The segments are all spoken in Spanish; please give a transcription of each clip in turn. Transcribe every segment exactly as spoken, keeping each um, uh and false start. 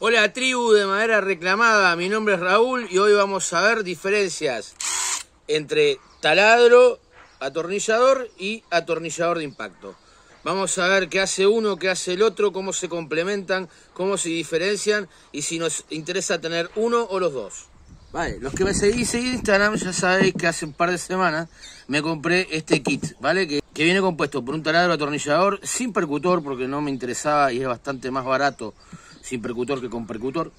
Hola tribu de madera reclamada, mi nombre es Raúl y hoy vamos a ver diferencias entre taladro, atornillador y atornillador de impacto. Vamos a ver qué hace uno, qué hace el otro, cómo se complementan, cómo se diferencian y si nos interesa tener uno o los dos. Vale, los que me seguís en Instagram ya sabéis que hace un par de semanas me compré este kit, ¿vale? Que, que viene compuesto por un taladro atornillador sin percutor porque no me interesaba y es bastante más barato sin percutor que con percutor.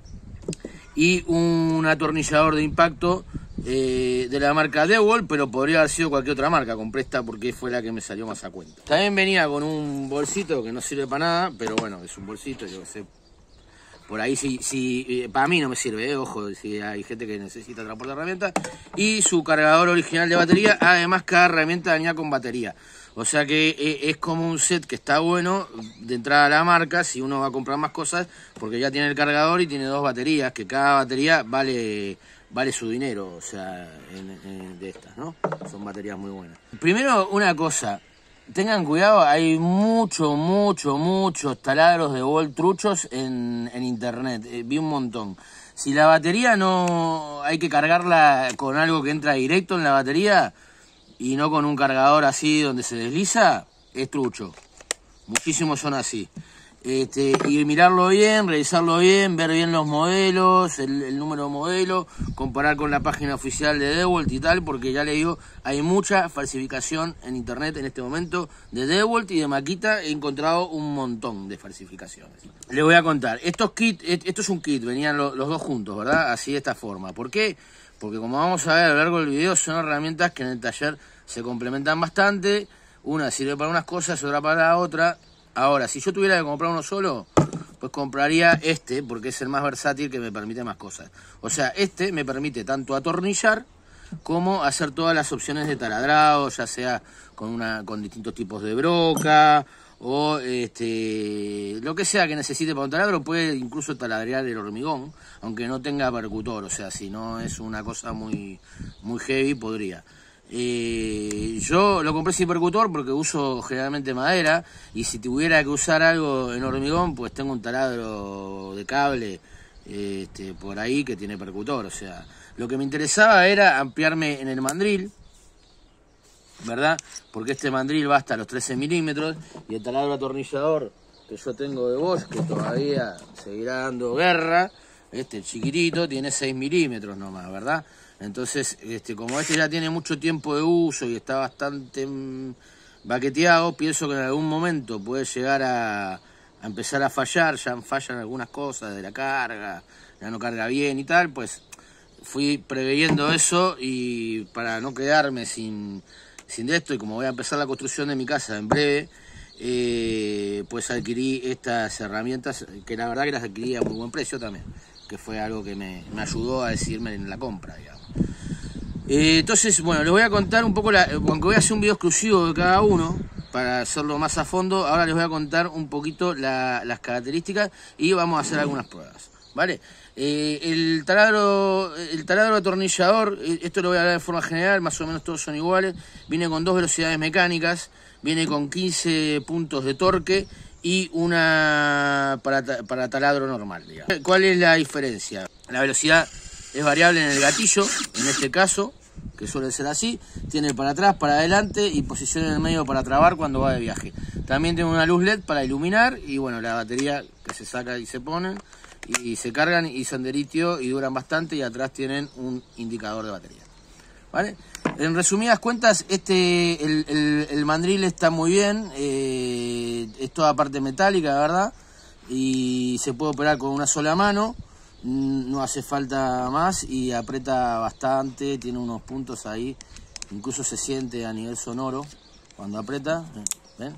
Y un atornillador de impacto eh, de la marca DeWalt, pero podría haber sido cualquier otra marca. Compré esta porque fue la que me salió más a cuenta. También venía con un bolsito que no sirve para nada, pero bueno, es un bolsito, yo qué sé. Por ahí sí, sí eh, para mí no me sirve, eh, ojo, si hay gente que necesita transportar herramientas. Y su cargador original de batería, además cada herramienta venía con batería. O sea que eh, es como un set que está bueno de entrada a la marca si uno va a comprar más cosas, porque ya tiene el cargador y tiene dos baterías, que cada batería vale, vale su dinero, o sea, en, en, de estas, ¿no? Son baterías muy buenas. Primero, una cosa. Tengan cuidado, hay mucho, mucho, muchos taladros de DeWalt truchos en, en internet. Eh, vi un montón. Si la batería no hay que cargarla con algo que entra directo en la batería y no con un cargador así donde se desliza, es trucho. Muchísimos son así. Este, y mirarlo bien, revisarlo bien, ver bien los modelos, el, el número de modelo, comparar con la página oficial de DeWalt y tal, porque ya le digo, hay mucha falsificación en internet en este momento de DeWalt y de Makita. He encontrado un montón de falsificaciones. Les voy a contar, estos kits, esto es un kit, venían los, los dos juntos, ¿verdad? Así de esta forma. ¿Por qué? Porque como vamos a ver a lo largo del video, son herramientas que en el taller se complementan bastante. Una sirve para unas cosas, otra para la otra. Ahora, si yo tuviera que comprar uno solo, pues compraría este, porque es el más versátil que me permite más cosas. O sea, este me permite tanto atornillar como hacer todas las opciones de taladrado, ya sea con, una, con distintos tipos de broca o este, lo que sea que necesite para un taladro. Puede incluso taladrear el hormigón, aunque no tenga percutor. O sea, si no es una cosa muy, muy heavy, podría. Eh, yo lo compré sin percutor porque uso generalmente madera, y si tuviera que usar algo en hormigón, pues tengo un taladro de cable este, por ahí que tiene percutor. O sea, lo que me interesaba era ampliarme en el mandril, ¿verdad? Porque este mandril va hasta los trece milímetros y el taladro atornillador que yo tengo de Bosch, que todavía seguirá dando guerra, este chiquitito, tiene seis milímetros nomás, ¿verdad? Entonces, este, como este ya tiene mucho tiempo de uso y está bastante mmm, baqueteado, pienso que en algún momento puede llegar a, a empezar a fallar. Ya fallan algunas cosas de la carga, ya no carga bien y tal. Pues fui preveyendo eso, y para no quedarme sin, sin de esto, y como voy a empezar la construcción de mi casa en breve, eh, pues adquirí estas herramientas, que la verdad que las adquirí a muy buen precio también, que fue algo que me, me ayudó a decidirme en la compra, digamos. Eh, entonces, bueno, les voy a contar un poco, la, aunque voy a hacer un video exclusivo de cada uno, para hacerlo más a fondo, ahora les voy a contar un poquito la, las características y vamos a hacer algunas pruebas, ¿vale? Eh, el taladro, el taladro atornillador, esto lo voy a hablar de forma general, más o menos todos son iguales, viene con dos velocidades mecánicas, viene con quince puntos de torque y una para, para taladro normal, digamos. ¿Cuál es la diferencia? La velocidad es variable en el gatillo, en este caso, que suele ser así. Tiene para atrás, para adelante y posición en el medio para trabar cuando va de viaje. También tiene una luz L E D para iluminar y bueno, la batería que se saca y se ponen y, y se cargan y son de litio y duran bastante, y atrás tienen un indicador de batería, ¿vale? En resumidas cuentas, este el, el, el mandril está muy bien, eh, es toda parte metálica, ¿verdad? Y se puede operar con una sola mano, no hace falta más y aprieta bastante, tiene unos puntos ahí, incluso se siente a nivel sonoro cuando aprieta, ¿ven?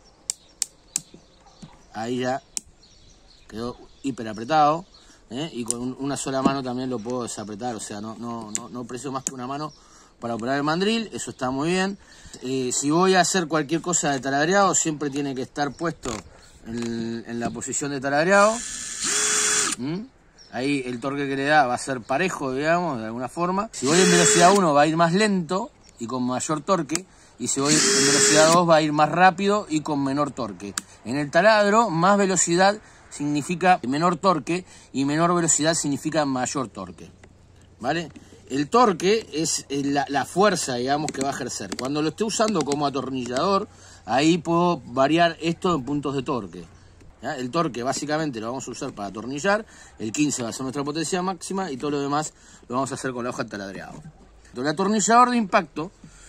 Ahí ya quedó hiper apretado, ¿eh? Y con una sola mano también lo puedo desapretar, o sea, no, no, no, no precio más que una mano para operar el mandril, eso está muy bien. Eh, si voy a hacer cualquier cosa de taladreado, siempre tiene que estar puesto en, en la posición de taladreado. ¿Mm? Ahí el torque que le da va a ser parejo, digamos, de alguna forma. Si voy en velocidad uno va a ir más lento y con mayor torque, y si voy en velocidad dos va a ir más rápido y con menor torque. En el taladro, más velocidad significa menor torque y menor velocidad significa mayor torque, ¿vale? El torque es la, la fuerza, digamos, que va a ejercer. Cuando lo esté usando como atornillador, ahí puedo variar esto en puntos de torque. ¿Ya? El torque básicamente lo vamos a usar para atornillar, el quince va a ser nuestra potencia máxima y todo lo demás lo vamos a hacer con la hoja de taladreado. El atornillador de impacto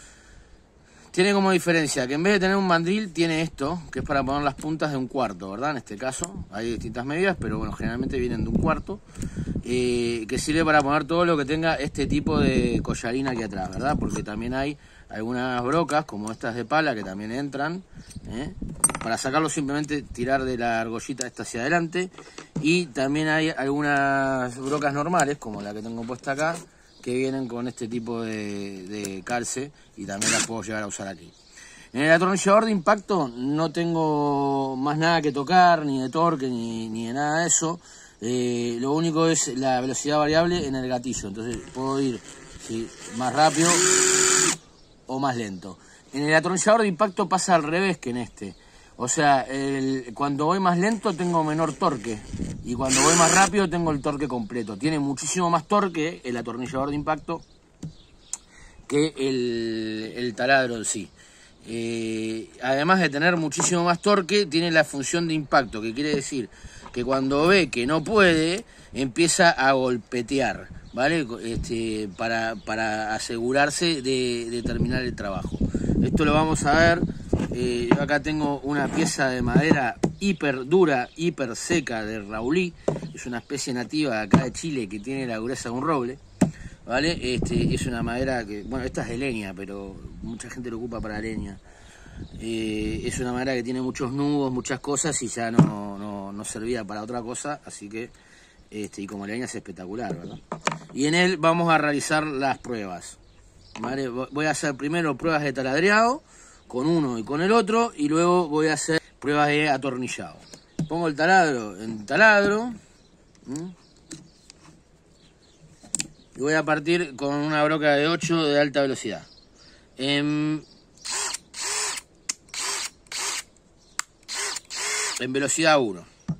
tiene como diferencia que en vez de tener un mandril tiene esto, que es para poner las puntas de un cuarto, ¿verdad? En este caso hay distintas medidas, pero bueno, generalmente vienen de un cuarto, eh, que sirve para poner todo lo que tenga este tipo de collarina aquí atrás, ¿verdad? Porque también hay algunas brocas, como estas de pala, que también entran, ¿eh? Para sacarlo simplemente tirar de la argollita esta hacia adelante, y también hay algunas brocas normales, como la que tengo puesta acá, que vienen con este tipo de, de calce y también las puedo llegar a usar aquí. En el atornillador de impacto no tengo más nada que tocar, ni de torque, ni, ni de nada de eso. Eh, lo único es la velocidad variable en el gatillo, entonces puedo ir ¿sí? más rápido o más lento. En el atornillador de impacto pasa al revés que en este. O sea, el, cuando voy más lento tengo menor torque y cuando voy más rápido tengo el torque completo. Tiene muchísimo más torque el atornillador de impacto que el, el taladro en sí. Eh, además de tener muchísimo más torque, tiene la función de impacto, que quiere decir que cuando ve que no puede, empieza a golpetear, ¿vale? Este, para, para asegurarse de, de terminar el trabajo. Esto lo vamos a ver. Eh, yo acá tengo una pieza de madera hiper dura, hiper seca de Raulí. Es una especie nativa de acá de Chile que tiene la dureza de un roble, ¿vale? Este, es una madera que, bueno, esta es de leña, pero mucha gente lo ocupa para leña. Eh, es una madera que tiene muchos nudos, muchas cosas y ya no, no, no servía para otra cosa, así que, este, y como leña es espectacular, ¿verdad? Y en él vamos a realizar las pruebas, ¿vale? Voy a hacer primero pruebas de taladreado con uno y con el otro, y luego voy a hacer pruebas de atornillado. Pongo el taladro en taladro, ¿Mm? y voy a partir con una broca de ocho de alta velocidad. En, en velocidad uno.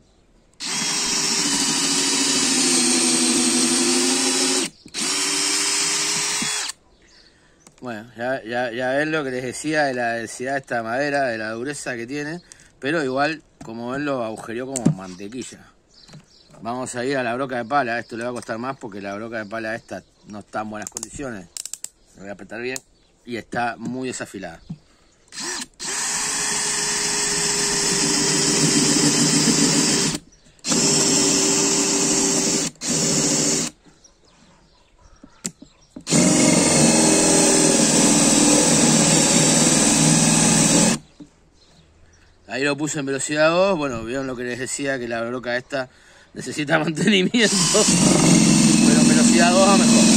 Bueno, ya, ya, ya ven lo que les decía de la densidad de esta madera, de la dureza que tiene, pero igual, como ven, lo agujereó como mantequilla. Vamos a ir a la broca de pala. Esto le va a costar más porque la broca de pala esta no está en buenas condiciones. Lo voy a apretar bien y está muy desafilada. Ahí lo puse en velocidad dos, bueno, vieron lo que les decía, que la broca esta necesita mantenimiento, pero en velocidad dos a mejor.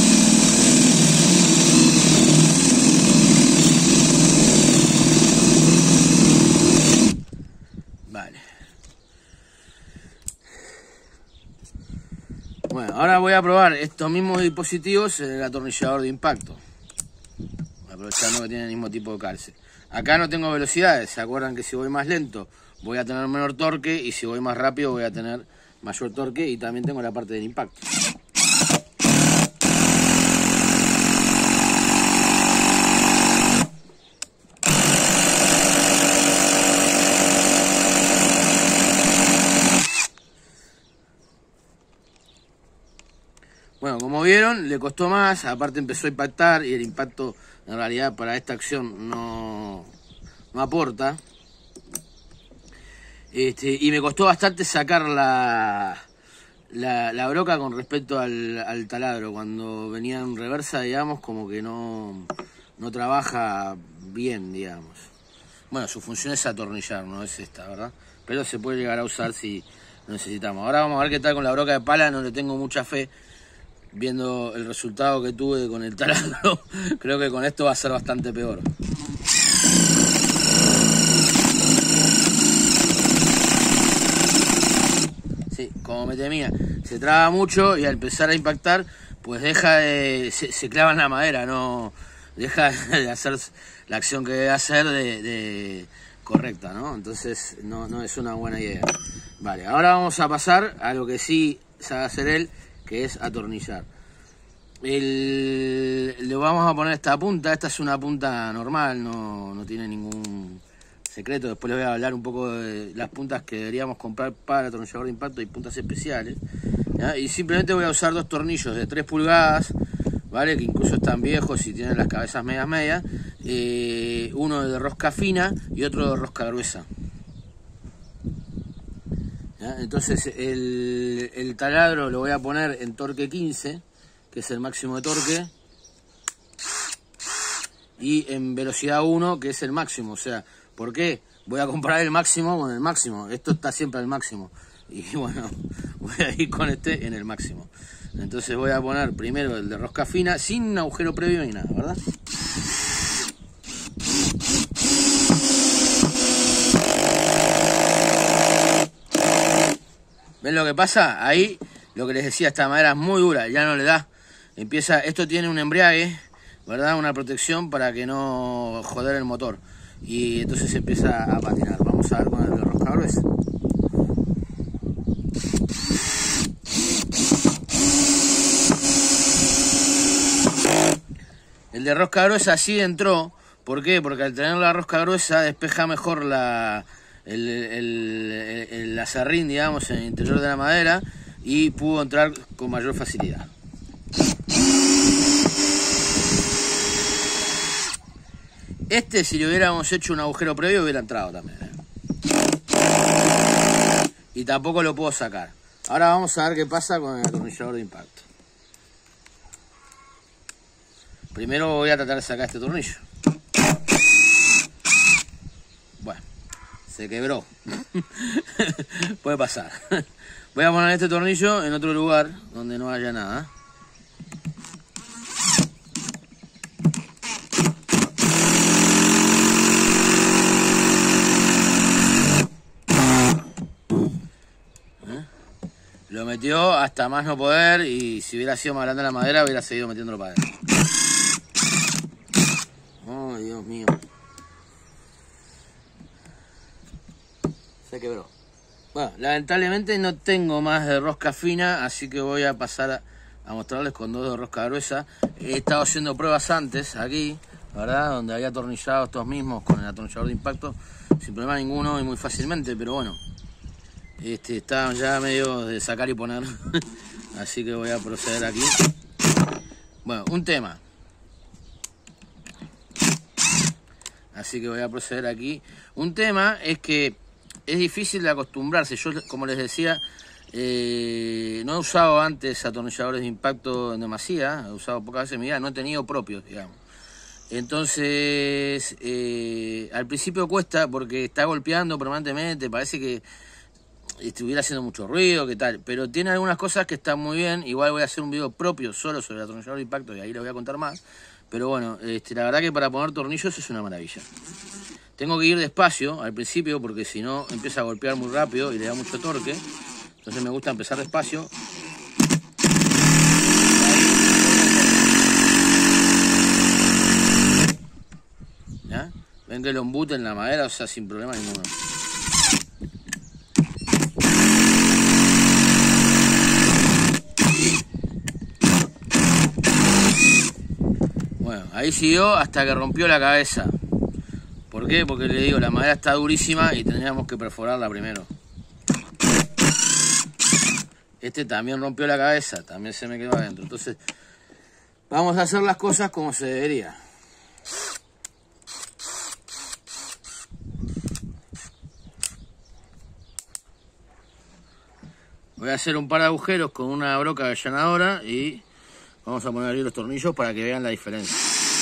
Vale. Bueno, ahora voy a probar estos mismos dispositivos en el atornillador de impacto, aprovechando que tienen el mismo tipo de calce. Acá no tengo velocidades, ¿se acuerdan que si voy más lento voy a tener menor torque y si voy más rápido voy a tener mayor torque? Y también tengo la parte del impacto. Bueno, como vieron, le costó más, aparte empezó a impactar y el impacto en realidad para esta acción no, no aporta. Este, y me costó bastante sacar la, la, la broca con respecto al, al taladro. Cuando venía en reversa, digamos, como que no, no trabaja bien, digamos. Bueno, su función es atornillar, no es esta, ¿verdad? Pero se puede llegar a usar si lo necesitamos. Ahora vamos a ver qué tal con la broca de pala, no le tengo mucha fe. Viendo el resultado que tuve con el taladro, creo que con esto va a ser bastante peor. Sí, como me temía, se traba mucho y al empezar a impactar, pues deja de... se, se clava en la madera, no deja de hacer la acción que debe hacer de, de correcta, ¿no? Entonces no, no es una buena idea. Vale, ahora vamos a pasar a lo que sí sabe hacer él, que es atornillar. El, le vamos a poner esta punta, esta es una punta normal, no, no tiene ningún secreto. Después les voy a hablar un poco de las puntas que deberíamos comprar para el atornillador de impacto y puntas especiales, ¿ya? Y simplemente voy a usar dos tornillos de tres pulgadas, ¿vale? Que incluso están viejos y tienen las cabezas medias medias, eh, uno de rosca fina y otro de rosca gruesa. ¿Ya? Entonces el, el taladro lo voy a poner en torque quince, que es el máximo de torque, y en velocidad uno, que es el máximo. O sea, ¿por qué? Voy a comparar el máximo con el máximo. Esto está siempre al máximo. Y bueno, voy a ir con este en el máximo. Entonces voy a poner primero el de rosca fina, sin agujero previo ni nada, ¿verdad? ¿Ven lo que pasa? Ahí, lo que les decía, esta madera es muy dura, ya no le da. Empieza, esto tiene un embriague, ¿verdad? Una protección para que no joder el motor. Y entonces empieza a patinar. Vamos a ver con el de rosca gruesa. El de rosca gruesa sí entró. ¿Por qué? Porque al tener la rosca gruesa despeja mejor la... El, el, el, el aserrín, digamos, en el interior de la madera, y pudo entrar con mayor facilidad. Este, si le hubiéramos hecho un agujero previo, hubiera entrado también, ¿eh? Y tampoco lo puedo sacar. Ahora vamos a ver qué pasa con el atornillador de impacto. Primero voy a tratar de sacar este tornillo. Bueno, se quebró. Puede pasar. Voy a poner este tornillo en otro lugar donde no haya nada. ¿Eh? Lo metió hasta más no poder, y si hubiera sido más grande la madera hubiera seguido metiéndolo para adentro. Oh, Dios mío. Se quebró. Bueno, lamentablemente no tengo más de rosca fina, así que voy a pasar a, a mostrarles con dos de rosca gruesa. He estado haciendo pruebas antes aquí, ¿verdad? Donde había atornillado estos mismos con el atornillador de impacto sin problema ninguno y muy fácilmente, pero bueno, este, estaban ya medio de sacar y poner. Así que voy a proceder aquí. Bueno, un tema. Así que voy a proceder aquí. Un tema es que es difícil de acostumbrarse. Yo, como les decía, eh, no he usado antes atornilladores de impacto en demasía, he usado pocas veces en mi vida, no he tenido propios, digamos. Entonces, eh, al principio cuesta porque está golpeando permanentemente, parece que estuviera haciendo mucho ruido, que tal, pero tiene algunas cosas que están muy bien. Igual voy a hacer un video propio solo sobre el atornillador de impacto y ahí les voy a contar más. Pero bueno, este, la verdad que para poner tornillos es una maravilla. Tengo que ir despacio al principio porque si no empieza a golpear muy rápido y le da mucho torque. Entonces me gusta empezar despacio. ¿Ya? Ven que lo embute en la madera, o sea, sin problema ninguno. Bueno, ahí siguió hasta que rompió la cabeza. ¿Por qué? Porque le digo, la madera está durísima y tendríamos que perforarla primero. Este también rompió la cabeza, también se me quedó adentro. Entonces, vamos a hacer las cosas como se debería. Voy a hacer un par de agujeros con una broca allanadora y vamos a poner ahí los tornillos para que vean la diferencia.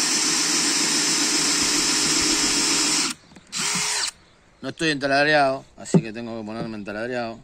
No estoy entaladreado, así que tengo que ponerme entaladreado.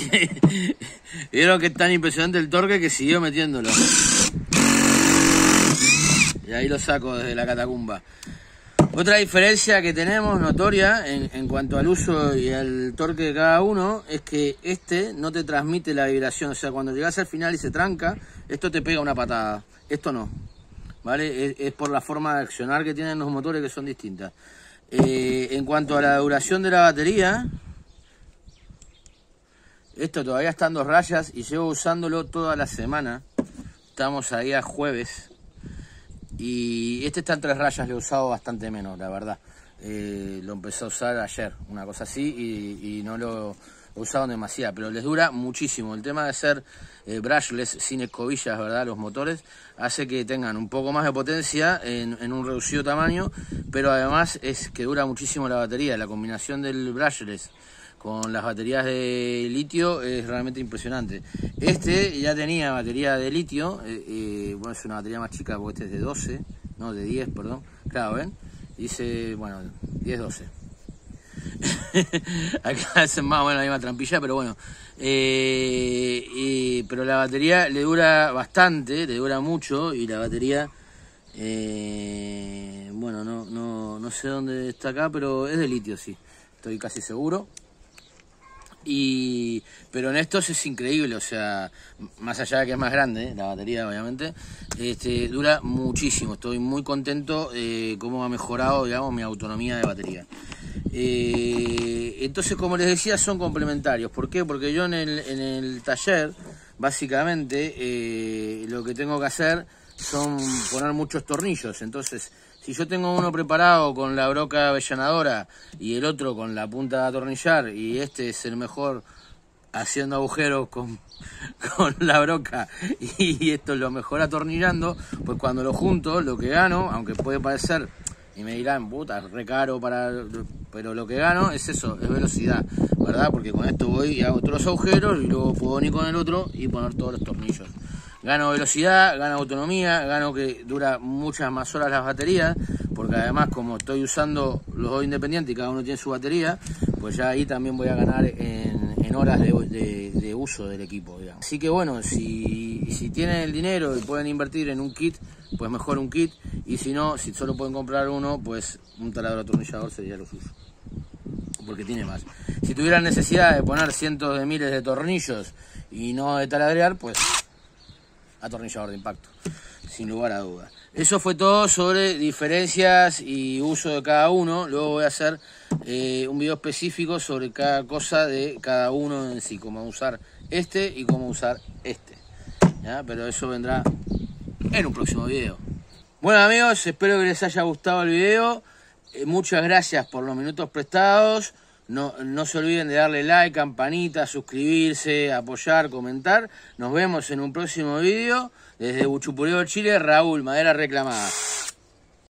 Vieron que es tan impresionante el torque que siguió metiéndolo. Y ahí lo saco desde la catacumba. Otra diferencia que tenemos notoria en, en cuanto al uso y al torque de cada uno es que este no te transmite la vibración. O sea, cuando llegas al final y se tranca, esto te pega una patada. Esto no, ¿vale? Es, es por la forma de accionar que tienen los motores, que son distintas. Eh, en cuanto a la duración de la batería, esto todavía está en dos rayas y llevo usándolo toda la semana. Estamos ahí a jueves. Y este está en tres rayas, lo he usado bastante menos, la verdad. Eh, lo empecé a usar ayer, una cosa así, y, y no lo he usado demasiado, pero les dura muchísimo. El tema de ser eh, brushless, sin escobillas, ¿verdad? Los motores, hace que tengan un poco más de potencia en, en un reducido tamaño, pero además es que dura muchísimo la batería. La combinación del brushless con las baterías de litio es realmente impresionante. Este ya tenía batería de litio, eh, eh, bueno, es una batería más chica porque este es de doce, no, de diez, perdón. Claro, ¿ven? Dice, bueno, diez doce. Acá hacen más o menos la misma trampilla, pero bueno. Eh, eh, pero la batería le dura bastante, le dura mucho, y la batería, eh, bueno, no, no, no sé dónde está acá, pero es de litio, sí, estoy casi seguro. Y pero en estos es increíble, o sea, más allá de que es más grande, ¿eh? La batería obviamente, este, dura muchísimo. Estoy muy contento de eh, cómo ha mejorado, digamos, mi autonomía de batería. Eh, entonces, como les decía, son complementarios. ¿Por qué? Porque yo en el, en el taller, básicamente, eh, lo que tengo que hacer son poner muchos tornillos. Entonces, si yo tengo uno preparado con la broca avellanadora y el otro con la punta de atornillar, y este es el mejor haciendo agujeros con, con la broca, y esto es lo mejor atornillando, pues cuando lo junto, lo que gano, aunque puede parecer, y me dirán, puta, es re caro para... pero lo que gano es eso, es velocidad, ¿verdad? Porque con esto voy y hago todos los agujeros y luego puedo venir con el otro y poner todos los tornillos. Gano velocidad, gano autonomía, gano que dura muchas más horas las baterías, porque además como estoy usando los dos independientes y cada uno tiene su batería, pues ya ahí también voy a ganar en, en horas de, de, de uso del equipo, digamos. Así que bueno, si, si tienen el dinero y pueden invertir en un kit, pues mejor un kit, y si no, si solo pueden comprar uno, pues un taladro atornillador sería lo suyo, porque tiene más. Si tuvieran necesidad de poner cientos de miles de tornillos y no de taladrear, pues atornillador de impacto, sin lugar a dudas. Eso fue todo sobre diferencias y uso de cada uno. Luego voy a hacer eh, un video específico sobre cada cosa de cada uno en sí, cómo usar este y cómo usar este, ¿ya? Pero eso vendrá en un próximo video. Bueno amigos, espero que les haya gustado el video. Eh, muchas gracias por los minutos prestados. No, no se olviden de darle like, campanita, suscribirse, apoyar, comentar. Nos vemos en un próximo video. Desde Buchupureo, Chile, Raúl, madera reclamada.